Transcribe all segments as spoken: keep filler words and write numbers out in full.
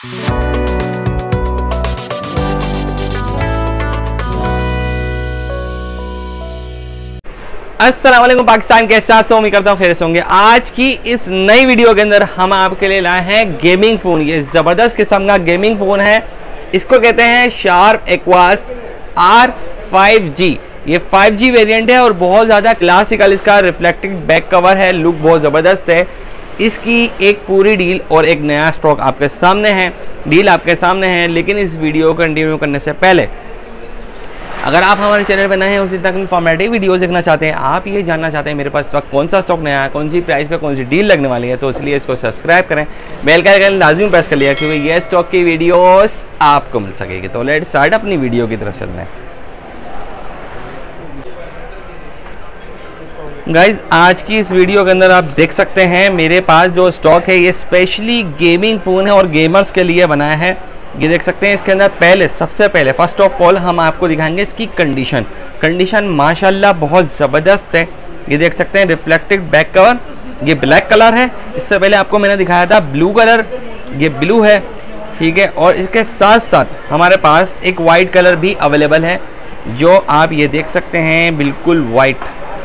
अस्सलाम वालेकुम पाकिस्तान के साथ सो उम्मीद करता हूँ खैर से होंगे। आज की इस नई वीडियो के अंदर हम आपके लिए लाए हैं गेमिंग फ़ोन। ये ज़बरदस्त किस्म का गेमिंग फ़ोन है। इसको कहते हैं Sharp Aquos R five G. ये फाइव जी वेरिएंट है और बहुत ज़्यादा क्लासिकल इसका रिफ्लेक्टिव बैक कवर है। लुक बहुत ज़बरदस्त है। इसकी एक पूरी डील और एक नया स्टॉक आपके सामने है। डील आपके सामने है, लेकिन इस वीडियो को कंटिन्यू करने से पहले अगर आप हमारे चैनल पर नए हैं, उसी तक इन्फॉर्मेटिव वीडियोस देखना चाहते हैं, आप ये जानना चाहते हैं मेरे पास इस वक्त कौन सा स्टॉक नया है, कौन सी प्राइस पे कौन सी डील लगने वाली है, तो इसलिए इसको सब्सक्राइब करें, बेल का आइकन लाजमी प्रेस कर लिया क्योंकि ये स्टॉक की वीडियोस आपको मिल सकेगी। तो लेट्स स्टार्ट अपनी वीडियो की तरफ चलते हैं। गाइज आज की इस वीडियो के अंदर आप देख सकते हैं मेरे पास जो स्टॉक है ये स्पेशली गेमिंग फ़ोन है और गेमर्स के लिए बनाया है। ये देख सकते हैं इसके अंदर पहले सबसे पहले फर्स्ट ऑफ ऑल हम आपको दिखाएंगे इसकी कंडीशन। कंडीशन माशाल्लाह बहुत ज़बरदस्त है। ये देख सकते हैं रिफ्लेक्टिव बैक कवर, ये ब्लैक कलर है। इससे पहले आपको मैंने दिखाया था ब्लू कलर, ये ब्लू है, ठीक है। और इसके साथ साथ हमारे पास एक वाइट कलर भी अवेलेबल है जो आप ये देख सकते हैं बिल्कुल वाइट।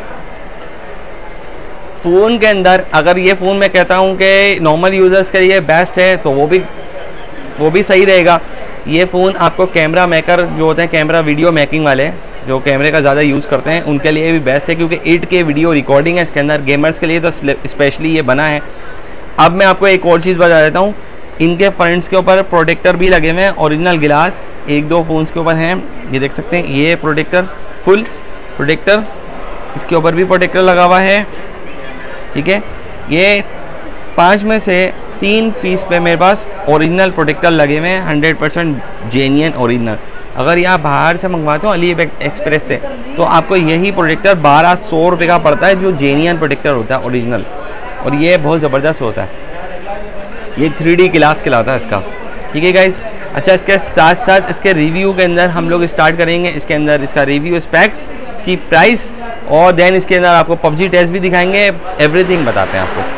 फ़ोन के अंदर अगर ये फ़ोन मैं कहता हूँ कि नॉर्मल यूज़र्स के लिए बेस्ट है तो वो भी वो भी सही रहेगा। ये फ़ोन आपको कैमरा मेकर जो होते हैं, कैमरा वीडियो मेकिंग वाले जो कैमरे का ज़्यादा यूज़ करते हैं उनके लिए भी बेस्ट है क्योंकि एट के वीडियो रिकॉर्डिंग है इसके अंदर। गेमर्स के लिए तो स्पेशली ये बना है। अब मैं आपको एक और चीज़ बता देता हूँ, इनके फ्रंट्स के ऊपर प्रोटेक्टर भी लगे हुए हैं, ओरिजिनल गिलास एक दो फ़ोन्स के ऊपर हैं। ये देख सकते हैं ये प्रोटेक्टर, फुल प्रोटेक्टर, इसके ऊपर भी प्रोटेक्टर लगा हुआ है, ठीक है। ये पाँच में से तीन पीस पे मेरे पास ओरिजिनल प्रोटेक्टर लगे हुए हैं, हंड्रेड परसेंट जेन्युइन ओरिजिनल। अगर ये आप बाहर से मंगवाते हो अली एक्सप्रेस से तो आपको यही प्रोटेक्टर बारह सौ रुपये का पड़ता है जो जेन्युइन प्रोटेक्टर होता है ओरिजिनल, और ये बहुत ज़बरदस्त होता है। ये थ्री डी ग्लास कहलाता है इसका, ठीक है गाइज। अच्छा, इसके साथ साथ इसके रिव्यू के अंदर हम लोग स्टार्ट करेंगे। इसके अंदर इसका रिव्यू, स्पेक्स, इसकी प्राइस और देन इसके अंदर आपको पबजी टेस्ट भी दिखाएंगे, एवरीथिंग बताते हैं आपको।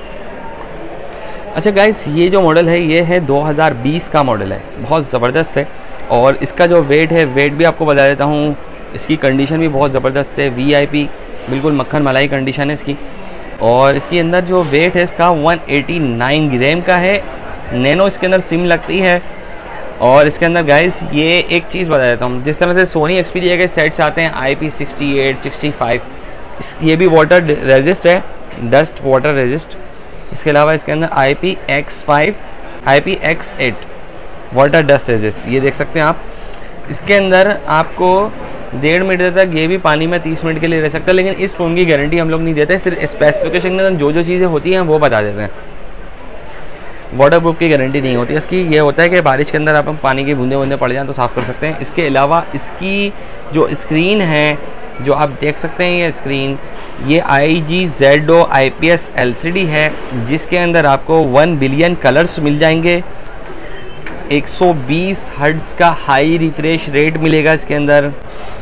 अच्छा गाइस, ये जो मॉडल है ये है दो हज़ार बीस का मॉडल है, बहुत ज़बरदस्त है। और इसका जो वेट है, वेट भी आपको बता देता हूँ। इसकी कंडीशन भी बहुत ज़बरदस्त है, वीआईपी बिल्कुल मक्खन मलाई कंडीशन है इसकी। और इसके अंदर जो वेट है इसका एक सौ नवासी ग्राम का है। नैनो इसके अंदर सिम लगती है। और इसके अंदर गाइस ये एक चीज़ बता देता हूँ, जिस तरह से सोनी एक्सपीरिया के सेट्स आते हैं I P sixty eight, sixty five, ये भी वाटर रेजिस्ट है, डस्ट वाटर रेजिस्ट। इसके अलावा इसके अंदर I P X five, I P X eight water dust resist, ये देख सकते हैं आप। इसके अंदर आपको डेढ़ मीटर तक ये भी पानी में तीस मिनट के लिए रह सकता है, लेकिन इस फ़ोन की गारंटी हम लोग नहीं देते, सिर्फ स्पेसिफिकेशन के अंदर जो जो चीज़ें होती हैं वो बता देते हैं। वाटर प्रूफ की गारंटी नहीं होती इसकी। ये होता है कि बारिश के अंदर आप पानी की बूंदे बूंदे पड़ जाएँ तो साफ़ कर सकते हैं। इसके अलावा इसकी जो स्क्रीन है जो आप देख सकते हैं, ये स्क्रीन ये I G Z O I P S L C D है जिसके अंदर आपको वन बिलियन कलर्स मिल जाएंगे। एक सौ बीस हर्ट्ज़ का हाई रिफ्रेश रेट मिलेगा इसके अंदर।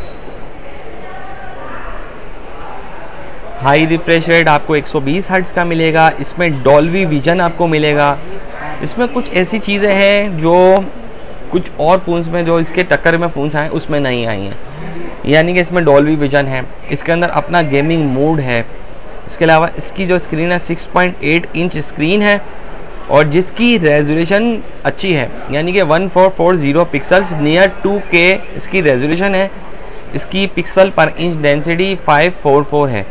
हाई रिफ्रेश रेट आपको एक सौ बीस हर्ट्ज़ का मिलेगा। इसमें डॉल्बी विजन आपको मिलेगा। इसमें कुछ ऐसी चीज़ें हैं जो कुछ और फ़ोन्स में, जो इसके टक्कर में फ़ोन्स आए उसमें नहीं आई हैं, यानी कि इसमें डॉल्बी विजन है। इसके अंदर अपना गेमिंग मोड है। इसके अलावा इसकी जो स्क्रीन है six point eight inch screen है और जिसकी रेजोल्यूशन अच्छी है, यानी कि one four four zero pixels near two K इसकी रेजोल्यूशन है। इसकी pixel per inch density five four four है।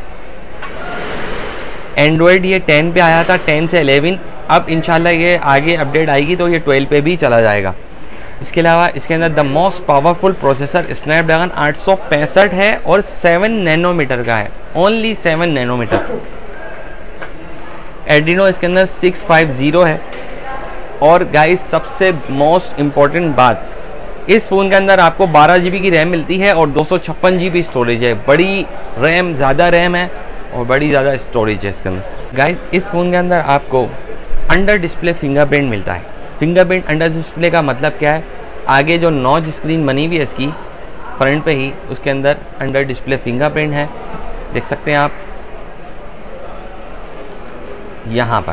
एंड्रॉयड ये टेन पे आया था, टेन से इलेवन, अब इंशाल्लाह ये आगे अपडेट आएगी तो ये ट्वेल्व पे भी चला जाएगा। इसके अलावा इसके अंदर the most powerful processor Snapdragon आठ सौ पैंसठ है और सेवन नैनोमीटर का है, ओनली सेवन नैनोमीटर। एड्रीनो इसके अंदर सिक्स फाइव ज़ीरो है। और गाइस सबसे मोस्ट इम्पॉर्टेंट बात, इस फ़ोन के अंदर आपको बारह जी बी की रैम मिलती है और दो सौ छप्पन जी बी स्टोरेज है। बड़ी रैम, ज़्यादा रैम है और बड़ी ज़्यादा स्टोरेज है इसके अंदर। गाइस इस फ़ोन के अंदर आपको अंडर डिस्प्ले फिंगरप्रिंट मिलता है। फिंगरप्रिंट अंडर डिस्प्ले का मतलब क्या है, आगे जो नॉच स्क्रीन बनी हुई है इसकी फ्रंट पे ही, उसके अंदर अंडर डिस्प्ले फिंगरप्रिंट है, देख सकते हैं आप यहाँ पर।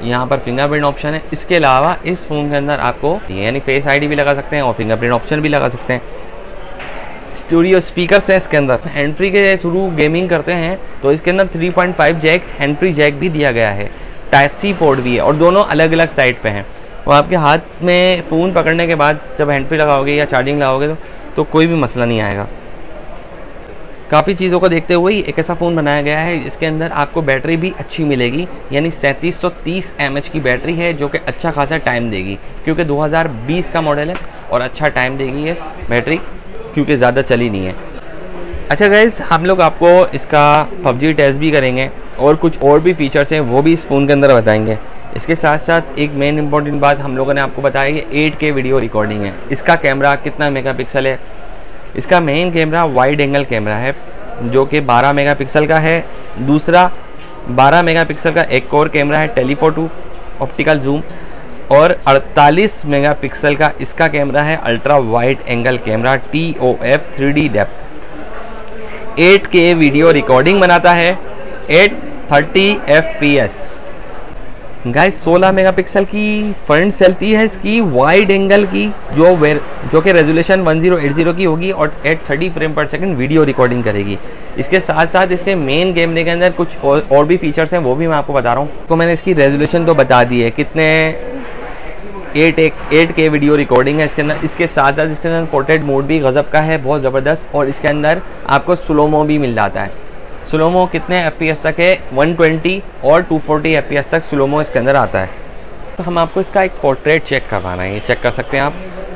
यहाँ पर फिंगरप्रिंट ऑप्शन है। इसके अलावा इस फ़ोन के अंदर आपको यानी फेस आईडी भी लगा सकते हैं और फिंगरप्रिंट ऑप्शन भी लगा सकते हैं। स्टूडियो स्पीकर्स हैं इसके अंदर। हैंड फ्री के थ्रू गेमिंग करते हैं तो इसके अंदर three point five jack hand free jack भी दिया गया है। टाइप सी पोर्ट भी है और दोनों अलग अलग साइड पे हैं। और आपके हाथ में फ़ोन पकड़ने के बाद जब हैंड फ्री लगाओगे या चार्जिंग लगाओगे तो, तो कोई भी मसला नहीं आएगा। काफ़ी चीज़ों को देखते हुए एक ऐसा फ़ोन बनाया गया है जिसके अंदर आपको बैटरी भी अच्छी मिलेगी, यानी सैंतीस सौ तीस एम एच की बैटरी है जो कि अच्छा खासा टाइम देगी, क्योंकि दो हज़ार बीस का मॉडल है और अच्छा टाइम देगी ये बैटरी, क्योंकि ज़्यादा चली नहीं है। अच्छा गाइस, हम लोग आपको इसका पबजी टेस्ट भी करेंगे और कुछ और भी फीचर्स हैं वो भी इस फ़ोन के अंदर बताएंगे। इसके साथ साथ एक मेन इंपॉर्टेंट बात हम लोगों ने आपको बताया कि एट के वीडियो रिकॉर्डिंग है। इसका कैमरा कितना मेगापिक्सल है? इसका main camera wide angle camera है जो कि बारह मेगापिक्सल का है। दूसरा बारह मेगापिक्सल का एक और कैमरा है टेलीफोटो ऑप्टिकल जूम, और अड़तालीस मेगापिक्सल का इसका कैमरा है ultra wide angle camera T O F three D depth. Eight K video recording बनाता है at thirty F P S. Guys सोलह मेगापिक्सल की फ्रंट सेल्फी है इसकी वाइड एंगल की, जो वेर जो कि resolution one zero eight zero की होगी और at thirty frame per second video recording करेगी। इसके साथ साथ इसके मेन कैमरे के अंदर कुछ और, और भी फीचर्स हैं वो भी मैं आपको बता रहा हूँ। तो मैंने इसकी रेजोल्यूशन तो बता दी है, कितने एट एक एट के वीडियो रिकॉर्डिंग है इसके अंदर। इसके साथ साथ इसके अंदर पोर्ट्रेट मोड भी गज़ब का है, बहुत ज़बरदस्त, और इसके अंदर आपको स्लोमो भी मिल जाता है। स्लोमो कितने एफ पी एस तक है? वन ट्वेंटी और two forty F P S तक स्लोमो इसके अंदर आता है। तो हम आपको इसका एक पोर्ट्रेट चेक करवाना है, ये चेक कर सकते हैं आप।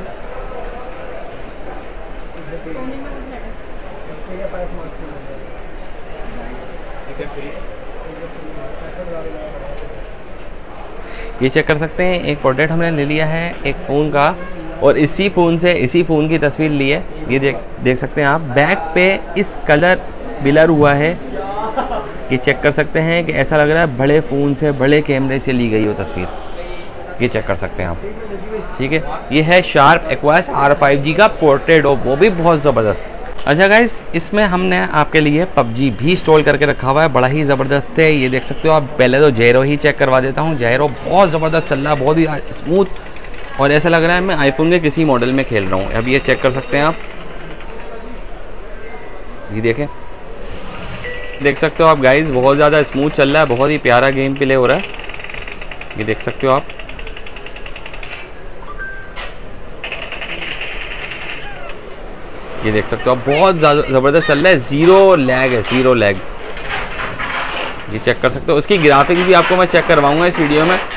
ये चेक कर सकते हैं, एक पोर्ट्रेट हमने ले लिया है एक फ़ोन का, और इसी फ़ोन से इसी फ़ोन की तस्वीर ली है। ये देख देख सकते हैं आप, बैक पे इस कलर ब्लर हुआ है, ये चेक कर सकते हैं कि ऐसा लग रहा है बड़े फ़ोन से बड़े कैमरे से ली गई हो तस्वीर। ये चेक कर सकते हैं आप, ठीक है। ये है Sharp Aquos R five G का पोर्ट्रेट, और वो भी बहुत ज़बरदस्त। अच्छा गाइस, इसमें हमने आपके लिए पबजी भी इंस्टॉल करके रखा हुआ है, बड़ा ही ज़बरदस्त है। ये देख सकते हो आप। पहले तो जैरो ही चेक करवा देता हूँ। जैरो बहुत ज़बरदस्त चल रहा है, बहुत ही स्मूथ, और ऐसा लग रहा है मैं आईफोन के किसी मॉडल में खेल रहा हूँ। अब ये चेक कर सकते हैं आप, ये देखें, देख सकते हो आप गाइस, बहुत ज़्यादा स्मूथ चल रहा है, बहुत ही प्यारा गेम प्ले हो रहा है। ये देख सकते हो आप। ये देख सकते हो आप, बहुत ज़्यादा ज़बरदस्त चल रहा है, ज़ीरो लैग है, ज़ीरो लैग। ये चेक कर सकते हो। उसकी ग्राफिक्स भी आपको मैं चेक करवाऊंगा इस वीडियो में।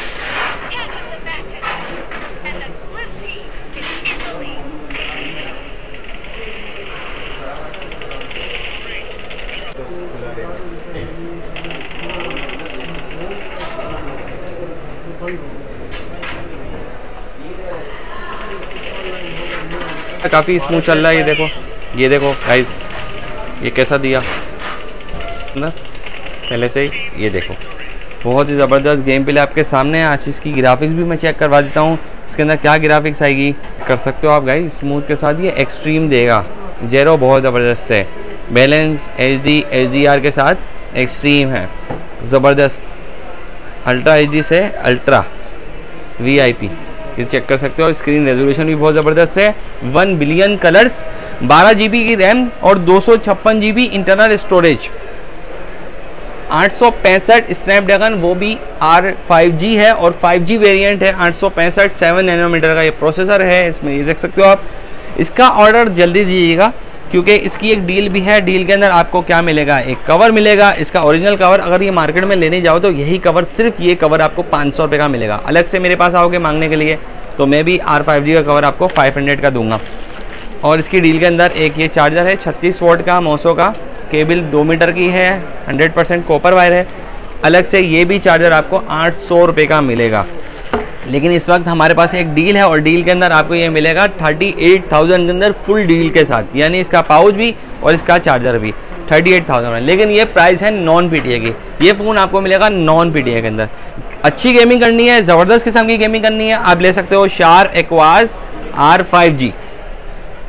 काफ़ी स्मूथ चल रहा है। ये देखो, ये देखो गाइस, ये कैसा दिया ना पहले से ही। ये देखो, बहुत ही ज़बरदस्त गेम प्ले आपके सामने है। आज इसकी ग्राफिक्स भी मैं चेक करवा देता हूँ, इसके अंदर क्या ग्राफिक्स आएगी कर सकते हो आप गाइस। स्मूथ के साथ ये एक्सट्रीम देगा। जेरो बहुत ज़बरदस्त है, balance H D H D R के साथ एक्सट्रीम है, ज़बरदस्त। अल्ट्रा एच डी से अल्ट्रा वी आई पी, ये चेक कर सकते हो। स्क्रीन रेजोल्यूशन भी बहुत ज़बरदस्त है। वन बिलियन कलर्स, बारह जी बी की रैम और दो सौ छप्पन जी बी इंटरनल स्टोरेज, आठ सौ पैंसठ स्नैपड्रैगन, वो भी आर फाइव जी है और फाइव जी वेरिएंट है। आठ सौ पैंसठ सेवन नैनोमीटर का ये प्रोसेसर है इसमें, ये देख सकते हो आप। इसका ऑर्डर जल्दी दीजिएगा क्योंकि इसकी एक डील भी है। डील के अंदर आपको क्या मिलेगा? एक कवर मिलेगा, इसका ओरिजिनल कवर। अगर ये मार्केट में लेने जाओ तो यही कवर, सिर्फ ये कवर आपको पाँच सौ रुपये का मिलेगा। अलग से मेरे पास आओगे मांगने के लिए तो मैं भी आर फाइव जी का कवर आपको फाइव हंड्रेड का दूंगा। और इसकी डील के अंदर एक ये चार्जर है छत्तीस वोल्ट का मोसो का, केबल दो मीटर की है, हंड्रेड परसेंट कॉपर वायर है। अलग से ये भी चार्जर आपको आठ सौ रुपये का मिलेगा। लेकिन इस वक्त हमारे पास एक डील है और डील के अंदर आपको ये मिलेगा थर्टी एट थाउजेंड के अंदर फुल डील के साथ, यानी इसका पाउच भी और इसका चार्जर भी थर्टी एट थाउजेंड में। लेकिन ये प्राइस है नॉन पी टी ए की। ये फ़ोन आपको मिलेगा नॉन पी टी ए के अंदर। अच्छी गेमिंग करनी है, ज़बरदस्त किस्म की गेमिंग करनी है, आप ले सकते हो Sharp Aquos R five G.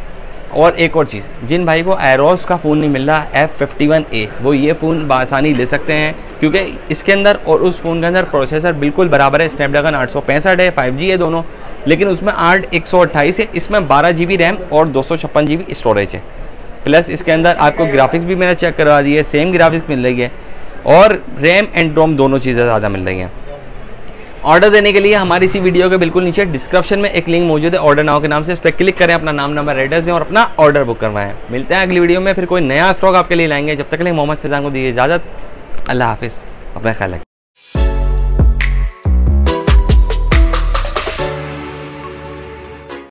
और एक और चीज़, जिन भाई को एरोस का फ़ोन नहीं मिल रहा एफ फिफ्टी वन ए, वो ये फ़ोन बआसानी ले सकते हैं, क्योंकि इसके अंदर और उस फ़ोन के अंदर प्रोसेसर बिल्कुल बराबर है। स्नैपड्रैगन आठ सौ पैंसठ है, फाइव जी है दोनों, लेकिन उसमें आठ एक सौ अट्ठाईस है, इसमें बारह जी बी रैम और दो सौ छप्पन जी बी स्टोरेज है। प्लस इसके अंदर आपको ग्राफिक्स भी मैंने चेक करवा दी है, सेम ग्राफिक्स मिल रही है, और रैम एंड रोम दोनों चीज़ें ज़्यादा मिल रही हैं। ऑर्डर देने के लिए हमारी इसी वीडियो के बिल्कुल नीचे डिस्क्रिप्शन में एक लिंक मौजूद है ऑर्डर नाउ के नाम से, इस पर क्लिक करें, अपना नाम नंबर एड्रेस दें और अपना ऑर्डर बुक करवाएं। मिलते हैं अगली वीडियो में, फिर कोई नया स्टॉक आपके लिए लाएंगे। जब तक के लिए मोहम्मद फैज़ान को दीजिए इजाज़त। अल्लाह हाफिज़, अपना ख्याल रखें।